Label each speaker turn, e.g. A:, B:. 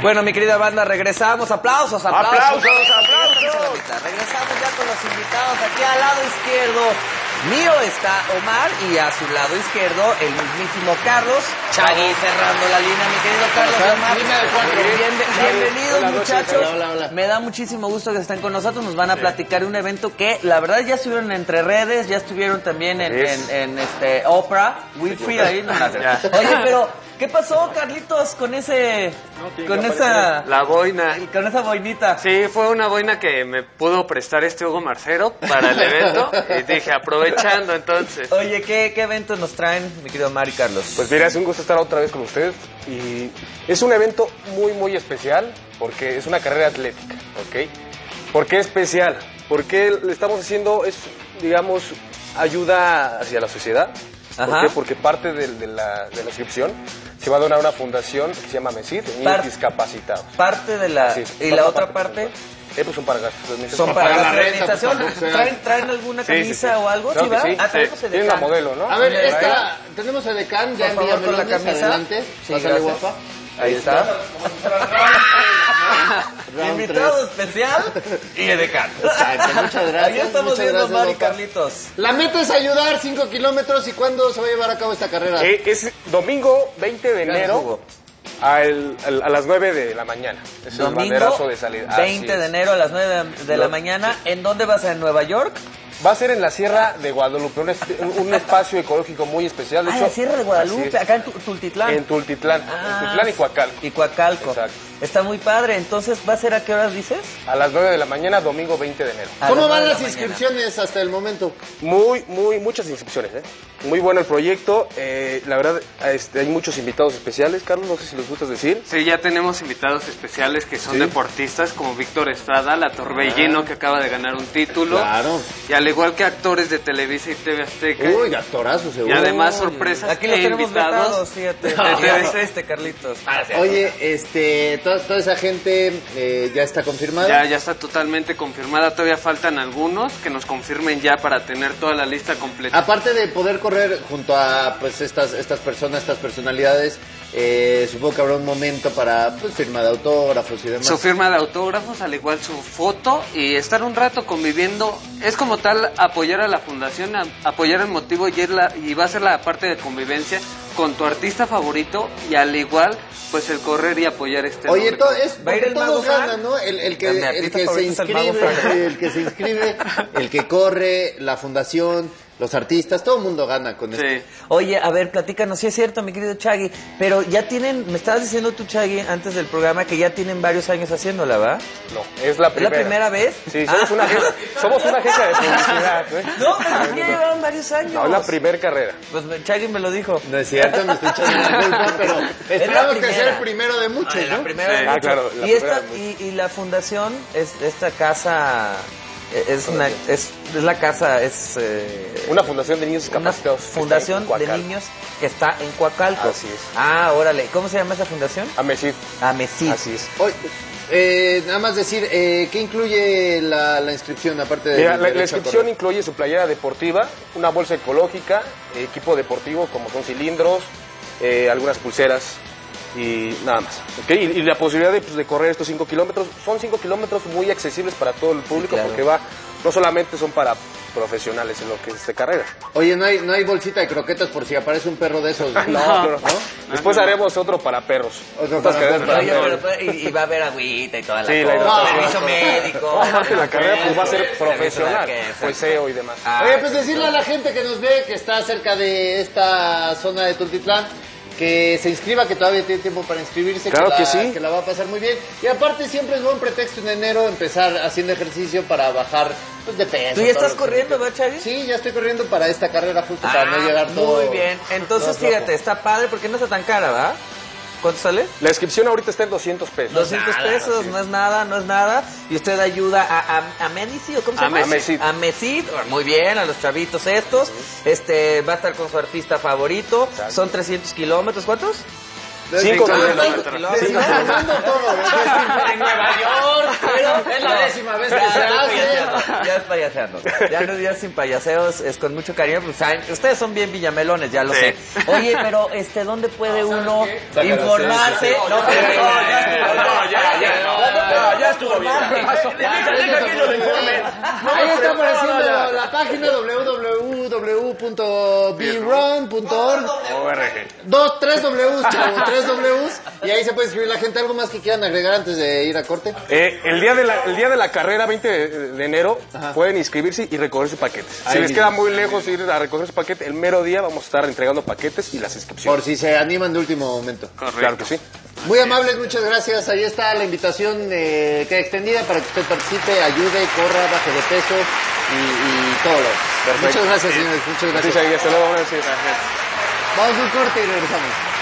A: Bueno, mi querida banda, regresamos. Aplausos.
B: Aplausos.
A: Regresamos ya con los invitados. Aquí al lado izquierdo mío está Omar y a su lado izquierdo el mismísimo Carlos. Chagui cerrando la línea, mi querido Carlos. Bienvenidos, muchachos.
C: Hola.
A: Me da muchísimo gusto que estén con nosotros. Nos van a platicar de un evento que la verdad ya estuvieron entre redes, ya estuvieron también en Oprah Winfrey ahí. Oye, pero ¿qué pasó, Carlitos, con
B: La boina.
A: con esa boinita?
B: Sí, fue una boina que me pudo prestar Hugo Marcero para el evento. Y dije, aprovechando entonces.
A: Oye, ¿qué eventos nos traen, mi querido Omar y Carlos?
C: Pues mira, es un gusto estar otra vez con ustedes. Y es un evento muy especial porque es una carrera atlética, ¿ok? ¿Por qué especial? Porque le estamos haciendo, digamos, ayuda hacia la sociedad. ¿Por qué? Porque parte de la inscripción se va a donar a una fundación que se llama MESID, niños discapacitados.
A: Parte de la... ¿Y la otra parte?
C: Pues son para gastos.
A: Son para la rehabilitación. ¿Traen alguna camisa o algo?
C: Claro,
A: ¿Sí va?
C: sí. Tiene una modelo, ¿no?
D: A ver, tenemos a Edecán ya en Villamelones, la camisa. Adelante.
A: Sí,
D: pásale, guapa.
A: Ahí está. Invitado especial y Edecán.
D: Exacto, muchas gracias.
A: Ahí estamos viendo a Omar y Carlitos.
D: La meta es ayudar 5 kilómetros. ¿Y cuándo se va a llevar a cabo esta carrera?
C: Es domingo 20 de enero. A las 9 de la mañana. Es el banderazo de salida.
A: 20 de enero a las 9 de la mañana. ¿En dónde va a ser? ¿En Nueva York?
C: Va a ser en la Sierra de Guadalupe, un espacio ecológico muy especial. De hecho,
A: la Sierra de Guadalupe, acá en Tultitlán.
C: En Tultitlán, Tultitlán y Coacalco.
A: Y Coacalco. Exacto. Está muy padre. Entonces, ¿va a ser a qué horas dices?
C: A las 9 de la mañana, domingo 20 de enero.
D: ¿Cómo van las inscripciones hasta el momento?
C: Muchas inscripciones, Muy bueno el proyecto. La verdad, hay muchos invitados especiales. Carlos, no sé si les gusta decir.
B: Sí, ya tenemos invitados especiales que son deportistas, como Víctor Estrada, la Torbellino, que acaba de ganar un título.
D: Claro.
B: Y al igual que actores de Televisa y TV Azteca.
D: Uy, actorazos, seguro.
B: Y además sorpresas.
A: Aquí los tenemos
B: invitados.
A: Fíjate. Carlitos.
D: Oye, toda esa gente ya está confirmada.
B: Ya está totalmente confirmada. Todavía faltan algunos que nos confirmen ya para tener toda la lista completa.
D: Aparte de poder correr junto a pues estas personas, estas personalidades, supongo que habrá un momento para firma de autógrafos y demás.
B: Su firma de autógrafos, al igual su foto, y estar un rato conviviendo. Es como tal apoyar a la fundación, apoyar el motivo y va a ser la parte de convivencia con tu artista favorito, y al igual pues el correr y apoyar este
D: Oye,
B: nombre.
D: todos ganan, ¿no? El que se inscribe, el que corre, la fundación, los artistas, todo el mundo gana con esto.
A: Oye, a ver, platícanos, sí es cierto, mi querido Chagui, pero ya tienen, me estabas diciendo tú, Chagui, antes del programa, que ya tienen varios años haciéndola, ¿va?
C: No, es la primera.
A: ¿Es la primera vez?
C: Sí, somos una agencia de publicidad,
A: No, pero ya llevaban varios años.
C: No, es la primera carrera.
A: Pues Chagui me lo dijo.
D: No es cierto, me estoy echando la culpa, pero esperamos que sea el primero de muchos, ¿no?
A: La primera de muchos.
C: Claro.
A: Y la fundación, esta casa... Es la casa,
C: una fundación de niños discapacitados.
A: Una fundación de niños que está en Coacalco.
C: Así es.
A: Ah, órale. ¿Cómo se llama esa fundación?
C: AMESID.
A: AMESID.
C: Así es.
D: Nada más decir, ¿qué incluye la inscripción aparte de...
C: Mira, la inscripción incluye su playera deportiva, una bolsa ecológica, equipo deportivo como son cilindros, algunas pulseras y nada más. ¿Okay? Y la posibilidad de correr estos 5 kilómetros, son 5 kilómetros muy accesibles para todo el público, porque no solamente son para profesionales en lo que es de carrera.
D: Oye, ¿no hay bolsita de croquetas por si aparece un perro de esos?
C: No. Después haremos otro para perros.
A: Y va a haber agüita y toda la
C: cosa.
A: Servicio médico.
C: Aparte la carrera pues va a ser profesional, SEO y demás.
D: Oye, pues decirle a la gente que nos ve, que está cerca de esta zona de Tultitlán, que se inscriba, que todavía tiene tiempo para inscribirse,
C: claro que sí,
D: que la va a pasar muy bien. Y aparte siempre es buen pretexto en enero empezar haciendo ejercicio para bajar de peso.
A: ¿Tú ya estás corriendo, va, Chagui?
D: Sí, ya estoy corriendo para esta carrera justo para no llegar todo.
A: Muy bien, entonces fíjate, está padre porque no está tan cara, ¿va? ¿Cuánto sale?
C: La inscripción ahorita está en 200 pesos.
A: 200 pesos, no es nada. Y usted ayuda a Medici, ¿o cómo se llama? A MESID. Muy bien, a los chavitos estos. Va a estar con su artista favorito. Exacto. Son 300 kilómetros, ¿cuántos?
C: 5
D: kilómetros. En Nueva York, pero es la 10ª vez que se hace.
A: Ya es payaseando. Ya sin payaseos, es con mucho cariño. Pues, ¿saben? Ustedes son bien villamelones, ya lo sé. Oye, pero ¿dónde puede uno informarse?
C: pasó?
D: Ahí está apareciendo la página www.brun.org. Tres Ws, y ahí se puede inscribir la gente. ¿Algo más que quieran agregar antes de ir a corte?
C: El día de la carrera, 20 de enero, pueden inscribirse y recoger su paquete. Si les queda muy lejos ir a recoger su paquete, el mero día vamos a estar entregando paquetes y las inscripciones.
D: Por si se animan de último momento.
C: Correcto. Claro que sí.
D: Muy amables, muchas gracias. Ahí está la invitación que extendida para que usted participe, ayude, corra, baje de peso y todo lo demás. Muchas gracias, señores. Muchas gracias.
C: Hasta luego. Gracias.
D: Vamos a un corte y regresamos.